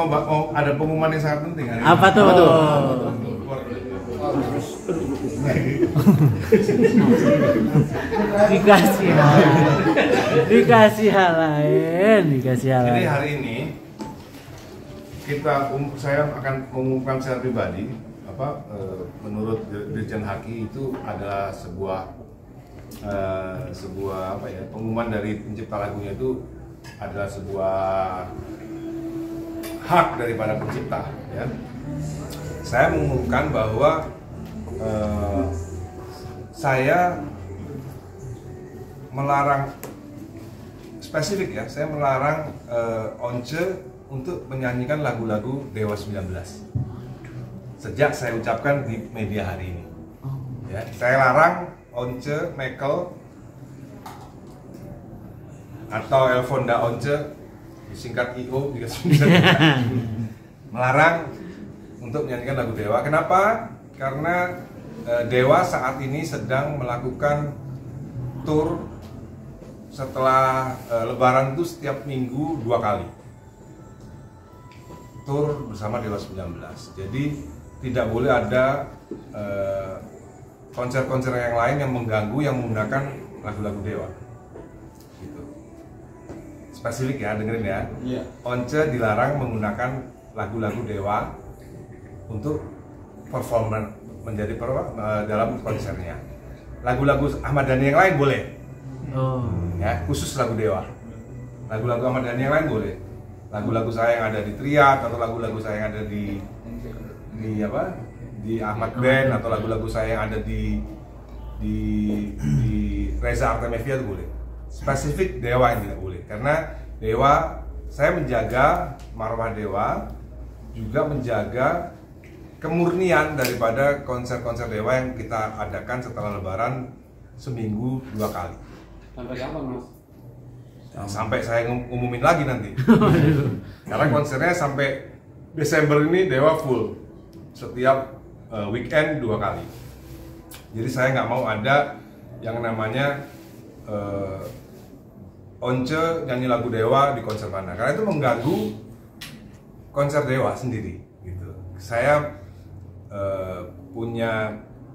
mau ada pengumuman yang sangat penting hari ini. Apa tuh? Dikasih hal lain. Jadi hari ini saya akan mengumumkan secara pribadi menurut Dirjen Haki itu adalah sebuah pengumuman dari pencipta lagunya itu adalah sebuah hak daripada pencipta, ya. Saya mengumumkan bahwa saya melarang spesifik, ya, saya melarang Once untuk menyanyikan lagu-lagu Dewa 19 sejak saya ucapkan di media hari ini, ya. Saya larang Once, Michael atau Elfonda Once, disingkat IO, melarang untuk menyanyikan lagu Dewa. Kenapa? Karena Dewa saat ini sedang melakukan tour setelah Lebaran itu setiap minggu 2 kali tour bersama Dewa 19. Jadi tidak boleh ada konser-konser yang lain yang mengganggu yang menggunakan lagu-lagu Dewa. Gitu. Spesifik, ya, dengerin, ya. Yeah. Once dilarang menggunakan lagu-lagu Dewa untuk performan menjadi dalam konsernya. Lagu-lagu Ahmad Dhani yang lain boleh. Ya, khusus lagu Dewa. Lagu-lagu Ahmad Dhani yang lain boleh. Lagu-lagu saya yang ada di Triad atau lagu-lagu saya yang ada di Ahmad Band atau lagu-lagu saya yang ada di Reza Artamevia itu boleh. Spesifik Dewa yang tidak boleh, karena Dewa, saya menjaga marwah Dewa, juga menjaga kemurnian daripada konser-konser Dewa yang kita adakan setelah Lebaran seminggu 2 kali. Sampai kapan, Mas? Nah, sampai saya ngumumin lagi nanti. Karena konsernya sampai Desember ini Dewa full setiap weekend 2 kali. Jadi saya nggak mau ada yang namanya Once nyanyi lagu Dewa di konser mana, karena itu mengganggu konser Dewa sendiri. Gitu. Saya punya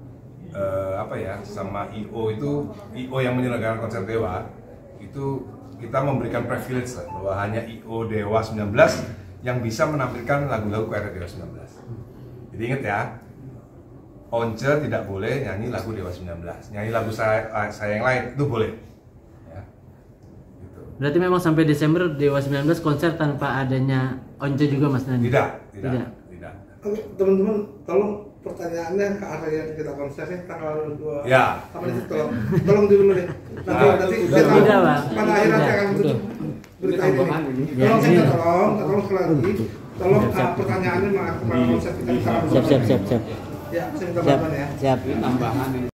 sama IO yang menyelenggarakan konser Dewa itu kita memberikan privilege lah, bahwa hanya IO Dewa 19 yang bisa menampilkan lagu-lagu era Dewa 19. Jadi ingat, ya, Once tidak boleh nyanyi lagu Dewa 19. Nyanyi lagu saya yang lain itu boleh. Ya. Gitu. Berarti memang sampai Desember Dewa 19 konser tanpa adanya Once juga, Mas Nandi? Tidak. Oke, teman-teman, tolong pertanyaannya ke arah yang kita konsernya tanggal 2. Ya. Apa itu, tolong dulu deh. Nanti pada akhirnya saya akan berita ini. Tolong sekali lagi. Tolong pertanyaannya mengenai konser kita. Siap. Ya, saya minta bantuan, ya. Siap. Tambahan